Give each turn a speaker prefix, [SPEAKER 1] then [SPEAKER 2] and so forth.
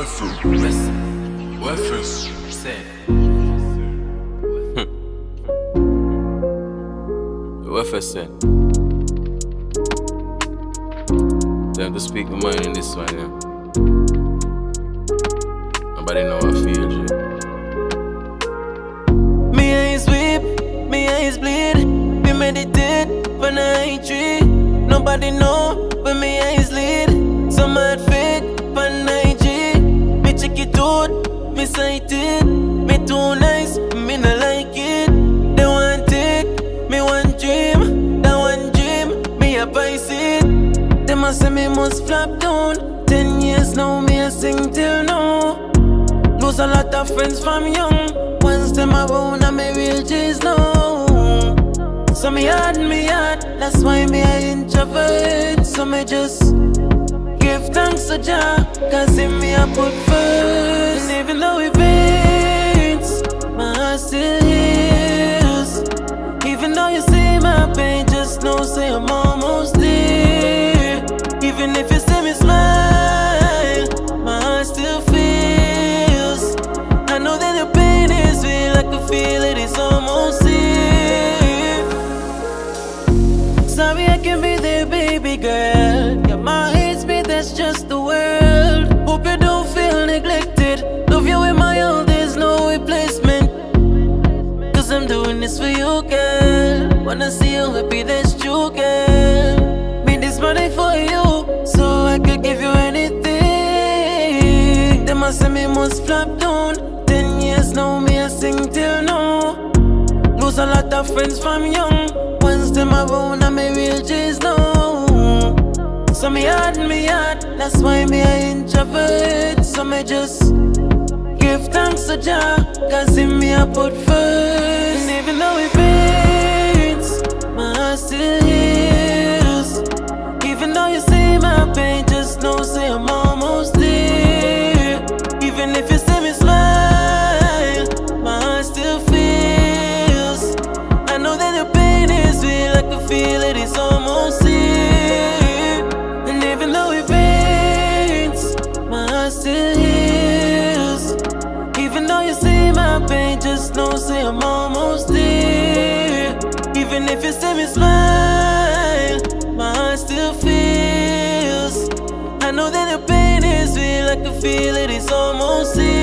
[SPEAKER 1] Wefers. Wefers said. Time to speak my mind in this one, yeah. Nobody know how I feel, G.
[SPEAKER 2] Me eyes weep, me eyes bleed. Me meditate when I tree. Nobody know when me eyes lead. Some mad fake when I G. Me check it out, me sighted. Me too nice, me not like it. They want it, me want dream. That one dream, me a vice it. Them a say me must flop down. 10 years now, me a sing till now. Lose a lot of friends from young. Once them around and me real G's now. So me hard, that's why me a introvert. So me just give thanks to Jah, cause in me I put first. And even though it pains, my heart still heals. Even though you see my pain, just know say I'm almost there. Even if you see me smile, my heart still feels. I know that the pain is real, I can feel it, it's almost here. Sorry I can't be there, baby girl. Yeah, my hates me, that's just the world. Hope you don't feel neglected. Love you with my all, there's no replacement. Cause I'm doing this for you, girl. Wanna see you happy, that's true, girl. Made this money for you, so I could give you anything. Them a say me must flop down. 10 years now, me a sing till now. Lose a lot of friends from young. Once them around and me real G's now. So me hard, that's why me a introvert. So me just give thanks to Jah, cause in me I put first. And even though it pains, my heart still heals. Even though you see my pain, just know say I'm almost there. Even if you see me smile, my heart still feels. I know that the pain is real, I can feel it, it's almost here. And even though it pains, my heart still heals. Even though you see my pain, just know say I'm almost there. Even if you see me smile, my heart still feels. I know that the pain is real, I can feel it, it's almost here.